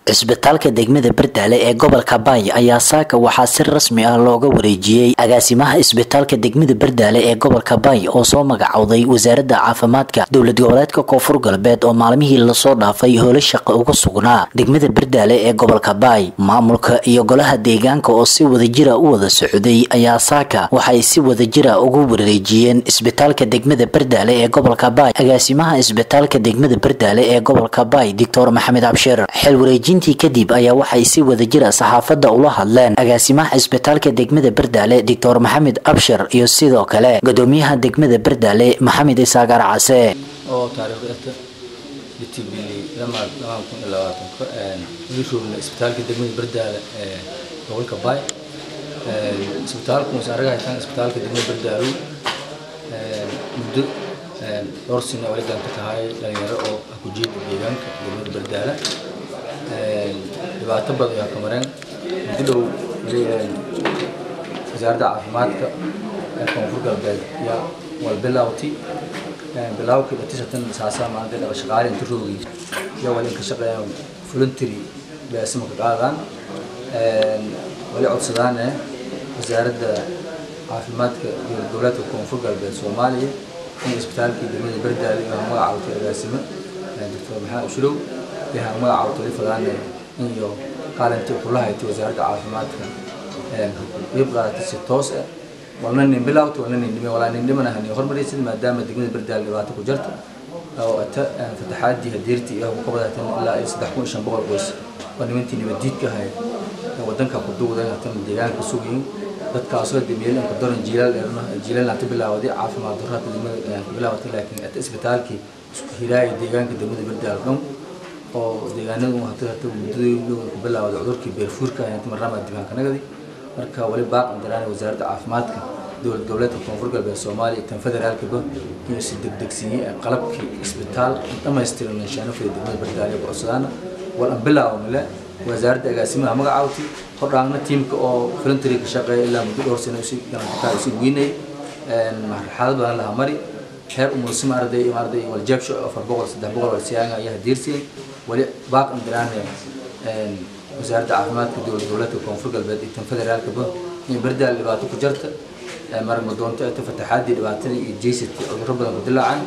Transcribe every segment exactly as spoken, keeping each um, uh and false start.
isbitaalka degmada Bardaale ee gobolka Bay ayaa saaka waxaa si rasmi ah looga wareejiyay agaasimaha isbitaalka degmada Bardaale ee gobolka Bay oo soo magacowday wasaaradda caafimaadka dowlad goboleedka Koonfur Galbeed oo maalmihii la soo dhaafay howlo shaqo uga sugnaa degmada Bardaale ee gobolka Bay. Maamulka iyo golaha deegaanka oo si wadajir ah u wada socday ayaa saaka waxay si wadajir ah ugu wareejiyeen isbitaalka degmada Bardaale ee gobolka Bay agaasimaha isbitaalka degmada Bardaale ee gobolka Bay Doctor Maxamed Abshir. Xil wareejintii kadib ayaa waxay si wadajir ah saxaafadda ula hadleen agaasimaha isbitaalka degmada Bardaale Doctor Maxamed Abshir iyo sidoo kale gudoomiyaha degmada Bardaale Maxamed Isaagar Case oo taariikhda bitibili lama lama kun iyo labaatan ka ee isbitaalka degmada Bardaale ee gobolka Bay ee isbitaalku mas'aaraha tan isbitaalka degmada Bardaale ee muddo ee dhowr sano wali gaanta tahay dhalinyaro oo ku jeeda deegaanka degmada Bardaale ee dhibaato badan ay ka mareen muddo leeyahay wasaaradda caafimaadka ee Koonfur Galbeed ya wal bilawti bilawki batisatan saasa maanta la shaqaale inta roogi ya wali ka shaqeeyo voluntary baasma ka qaadan ee wali codsadaan wasaaradda caafimaadka iyo dowladda Koonfur Galbeed Soomaaliya in isbitaalka degmada Bardaale ay magacowday agaasimo Doctor Maxamed Abshir yahay magacowday fadlan iyo qaalinta kulaha ee wasaaradda caafimaadka ee yibqa si toos ah walna nin bilawto walna nin dhimay wala nin dhimana hani hormaraysid maadaama degmada Bardaale dhibaato ku jirto oo ata fatahaadii hadeerti iyo ku qabadaatan ilaa saddex kun iyo shan boqol qoys oo nimantii nabadiidka hay wadanka ku duuday hatan deegaanka suugiin dadkaas oo dhimiyeen ka daran jiilal jiilal inta bilawday caafimaad darrada degmada bilawday laakiin ata isbitaalkii isku hiray deegaanka degmada Bardaale dhan oo deegaanadu hata hata muddo ku bilawday cudurkii beerfuurka inta marama diiwaanka nagadi marka wali baaq indiraan wasaaradda caafimaadka dowlad goboleedka Koonfur Galbeed Soomaaliya tan federaalka ba inuu si degdegsiiyay qalabkii isbitaal dhammaystiran inshaana fay degmada Bardaale oo codsadana wal bilaawmile wasaaradda agaasimaha magacawti hodhaangna tiimka oo voluntary ka shaqeeya ilaa muddo dhowr sano si ganacsiga si weynay een marxalad baan la mari heer umursima arday iyo arday wal jabsho afar boqol saddex boqol oo siyaan ayaa diirsiin wali baaq indiraan een wasaaradda caafimaadka dowlad goboleedka Koonfur Galbeed iyo tan federaalka ba in Bardaale dhibaato ku jirta marma doonto ay fatahaadii dhibaatada iyo jeysati cudurro badan ku dilaacan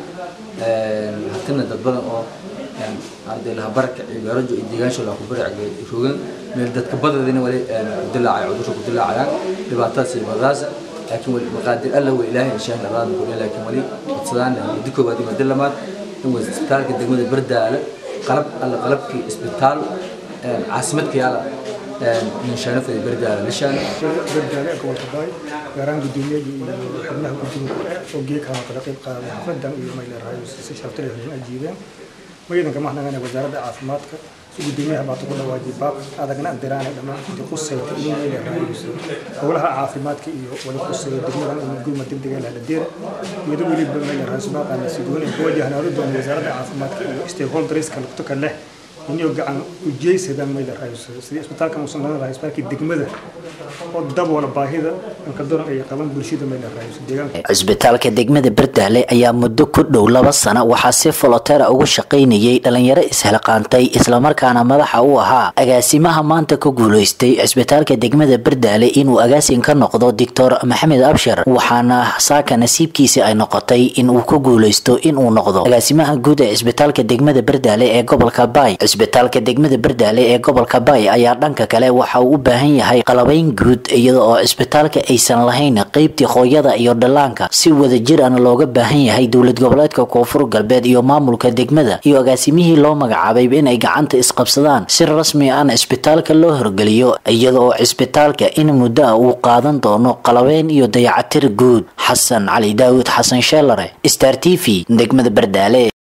ee hatana dad badan oo arday la baraka ciyaarajo iyo deegaansho la ku baracay rogan meel dadka badadina wali dilaacay cudurro ku dilaacayaan dhibaatadaas iyo badaas laakiin wali maqaadir alla wa ilaahay insha Allah ku laakiin wali codsadaan muddo koobaad iyo dilamaad in wasaaradda degmada Bardaale qalab alla qalabkii isbitaal عاصمتك يا لا من شانف البردالة ليشان البردالة كول كباي قران الدنيا حنا كنتم فوقيك هذا قرقيب قام حفظ دم يوم إلى الرئيس استشفت له من الجيبين ويدا كمان احنا هنا وزارة عاصمتك سوق الدنيا ما تقول واجبات هذا كنا دران لما تقص يوم إلى الرئيس أولها عاصمتك ولا قص الدنيا نقول ما تبدأ على الدير يدور لي بما الرئيس ما قال سيقول وجه هنا رد من وزارة عاصمتك استيقول دريس كالكتك له inuu gacan u jeesada meelo raayso sidii isbitaalka muslimiinta raayisbarkii degmada oo dabool baahida in ka doon ay qaban bulshada meelo raayso deegaanka isbitaalka degmada Bardaale ayaa muddo ku dhow laba sano waxa si volunteer ugu shaqeynayay dhalinyaro ishalqaantay isla markaana madaxa u ahaa agaasimaha maanta ku guuleystay isbitaalka degmada Bardaale inuu agaasin ka noqdo Doctor Maxamed Abshir waxaana saaka nasiibkiisa ay noqotay inuu ku guuleysto inuu noqdo agaasimaha guud ee isbitaalka degmada Bardaale ee gobolka Bay. isbitaalka degmada Bardaale ee gobolka Bay ayaa dhanka kale waxa uu u baahan yahay qalabayn guud iyada oo isbitaalka aysan lahayn qaybtii hooyada iyo dhalaanka si wadajir ah looga baahan yahay dowlad goboleedka Koonfur Galbeed iyo maamulka degmada iyo agaasimihii loo magacaabay in ay gacanta isqabsadaan si rasmi ah isbitaalka loo horgaliyo iyada oo isbitaalka in muddo uu qaadan doono qalabayn iyo dayacatir guud. Xasan Cali Daawud Xasan Sheelare Star T V degmada Bardaale.